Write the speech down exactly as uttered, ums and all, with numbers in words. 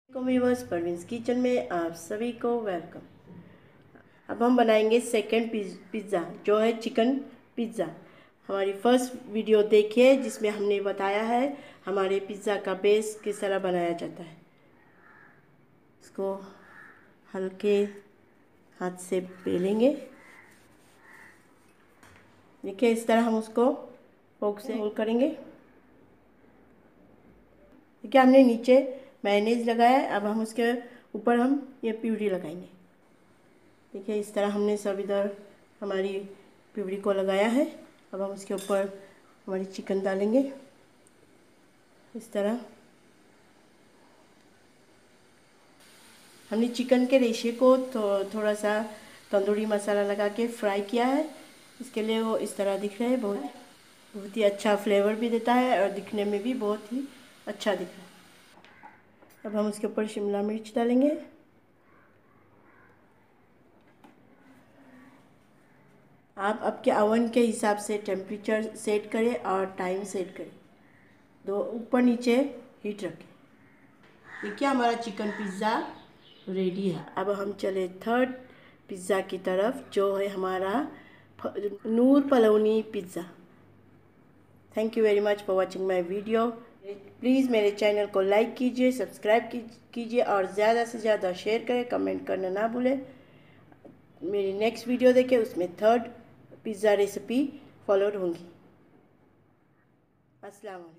Viewers, परवीन्स kitchen में आप सभी को वेलकम। अब हम बनाएंगे सेकंड पिज़्ज़ा, जो है चिकन पिज़्ज़ा। हमारी फर्स्ट वीडियो देखिए जिसमें हमने बताया है हमारे पिज़्ज़ा का बेस किस तरह बनाया जाता है। इसको हल्के हाथ से बेलेंगे। देखिए इस तरह हम उसको फोक से होल करेंगे। देखिए हमने नीचे मेयोनेज़ लगाया है, अब हम उसके ऊपर हम ये प्यूरी लगाएंगे। देखिए इस तरह हमने सब इधर हमारी प्यूरी को लगाया है। अब हम उसके ऊपर हमारी चिकन डालेंगे इस तरह। हमने चिकन के रेशे को थो, थोड़ा सा तंदूरी मसाला लगा के फ्राई किया है, इसके लिए वो इस तरह दिख रहे हैं। बहुत बहुत ही अच्छा फ्लेवर भी देता है और दिखने में भी बहुत ही अच्छा दिख रहा है। अब हम उसके ऊपर शिमला मिर्च डालेंगे। आप आपके ओवन के हिसाब से टेम्परेचर सेट करें और टाइम सेट करें, दो ऊपर नीचे हीट रखें। देखिए हमारा चिकन पिज़्ज़ा रेडी है। अब हम चले थर्ड पिज़्ज़ा की तरफ, जो है हमारा नूर पलौनी pizza. Thank you very much for watching my video. Please मेरे चैनल को लाइक कीजिए, सब्सक्राइब कीजिए और ज़्यादा से ज़्यादा शेयर करें, कमेंट करना ना भूलें। मेरी नेक्स्ट वीडियो देखें, उसमें थर्ड पिज़्ज़ा रेसिपी फॉलोड होंगी। अस्सलाम वालेकुम।